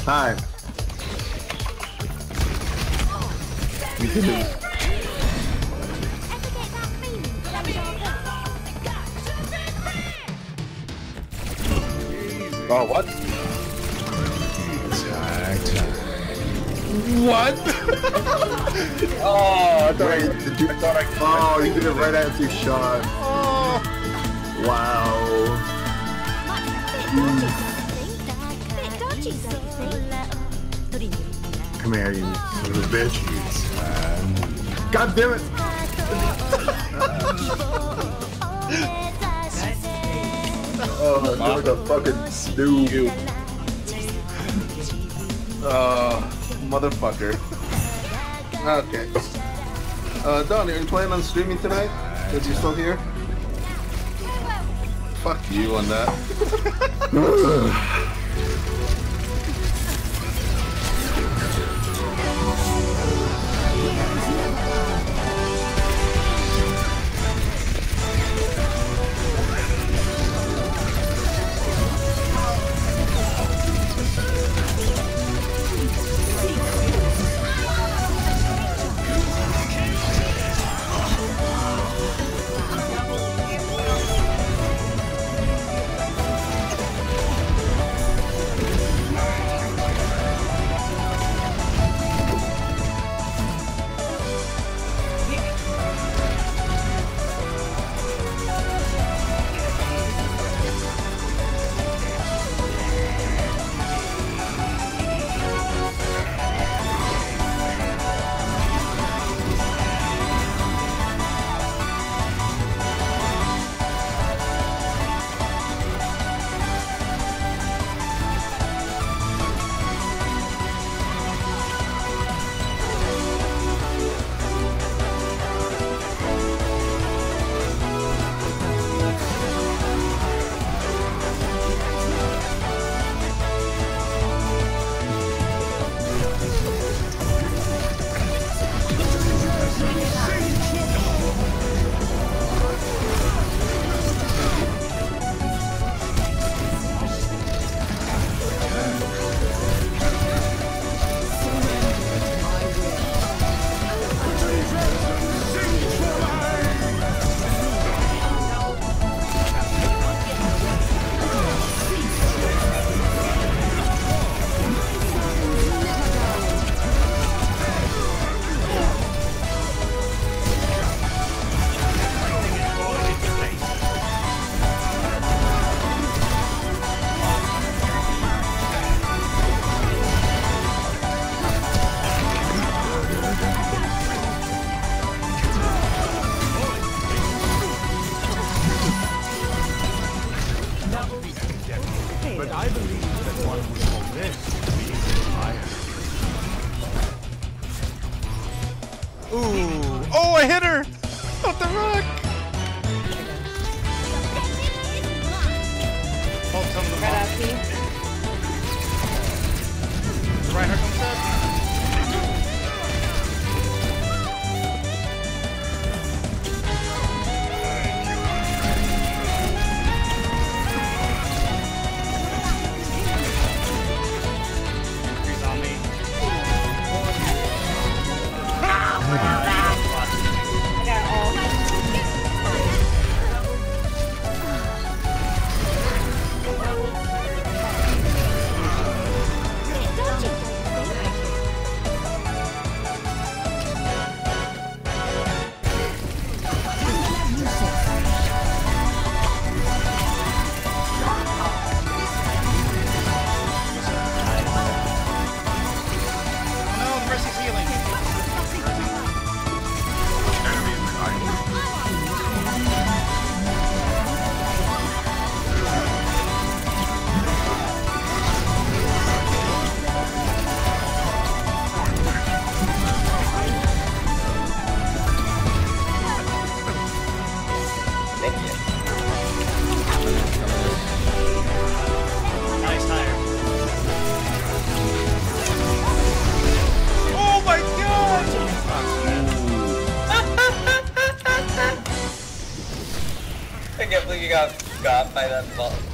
Hi. Oh, what? What? Oh, I thought Wait, did you? Oh, you did it right after you shot. Oh. Wow. Come here, you son of a bitch. God damn it! Oh, I feel like a fucking stew. Motherfucker. Okay. Donnie, are you planning on streaming tonight? Is you still here? Fuck you on that. But I believe that one would call this being fire. Ooh. Oh, I hit her! Off the rock! Hold some of them Right off. out here. Right, here comes that. He's on me. I got all. No, the Mercy's healing. Nice hire. Oh my god! I can't believe you got by that ball.